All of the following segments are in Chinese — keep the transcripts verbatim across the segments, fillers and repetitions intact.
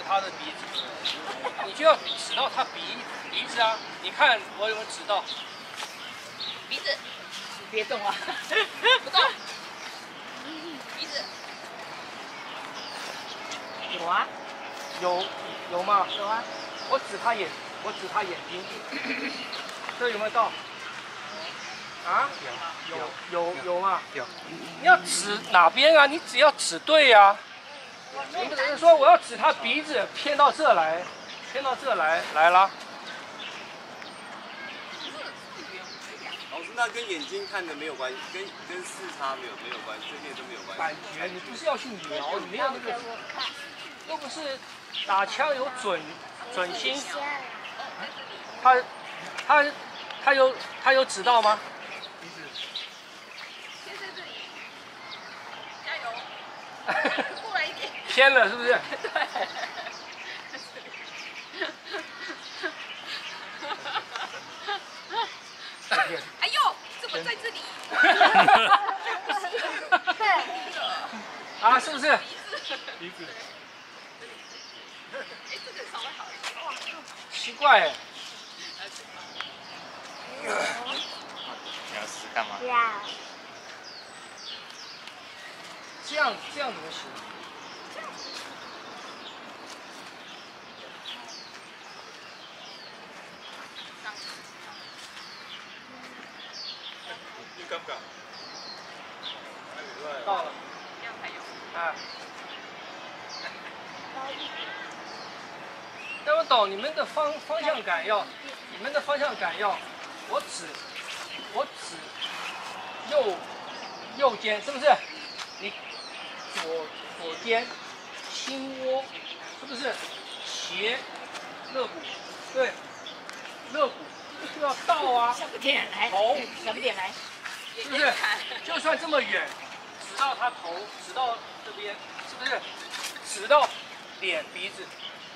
他的鼻子，你就要指到他鼻鼻子啊！你看我有没有指到？ 鼻子，别动啊！不动。鼻子。有啊。 有有吗？ 有啊。 我指他眼，我指他眼睛，这有没有到？啊？有有有有吗？有。你要指哪边啊？你只要指对啊。你不能说我要指他鼻子，偏到这来，偏到这来，来啦。 老师，那跟眼睛看的没有关系，跟跟视差没有没有关系，这些都没有关系。 感觉你不是要去瞄，你没有那个，又不是打枪有准准心。他他他有他有指到吗？ 先在这里，加油，过来一点。 偏了是不是？ 对。哎呦，怎么在这里？ 啊，是不是？ 鼻子。 哎，这个稍微好一点。哇， 奇怪哎。 你要试试看吗？ 要。 这样这样怎么行？ 你敢不敢？ 到了。 这样才有。 哎。那我懂你们的方方向感要，你们的方向感要，我指，我指右右肩是不是？你左左肩轻窝是不是？斜肋骨对，肋骨就要到啊， 小不点来， 头小不点来， 是不是？就算这么远，指到他头，指到这边，是不是？指到脸鼻子。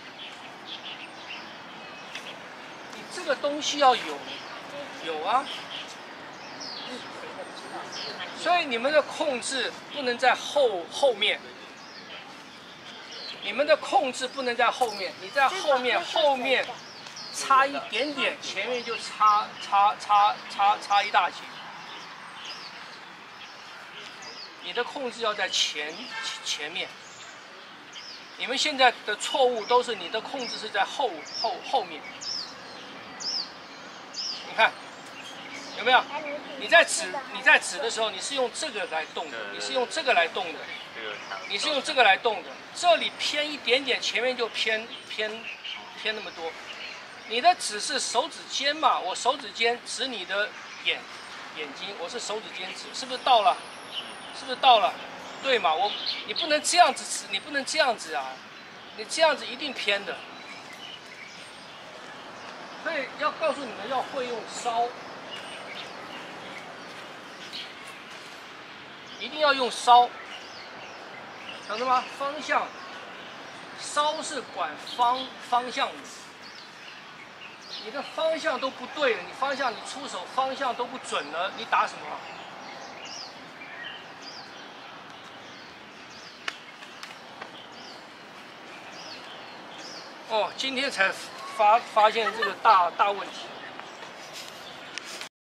你这个东西要有，有啊。所以你们的控制不能在后后面，你们的控制不能在后面，你在后面后面差一点点，前面就差差差差差一大截。你的控制要在前前面。你们现在的错误都是你的控制是在后后后面。你看有没有？你在指你在指的时候，你是用这个来动的，你是用这个来动的，你是用这个来动的。这里偏一点点，前面就偏偏偏那么多。你的指是手指尖嘛？我手指尖指你的眼眼睛，我是手指尖指，是不是到了？是不是到了？对嘛？我你不能这样子指，你不能这样子啊！你这样子一定偏的。所以要告诉你们，要会用烧。一定要用烧，晓得吗？方向，烧是管方方向的。你的方向都不对了，你方向你出手方向都不准了，你打什么？哦，今天才发发现这个大大问题。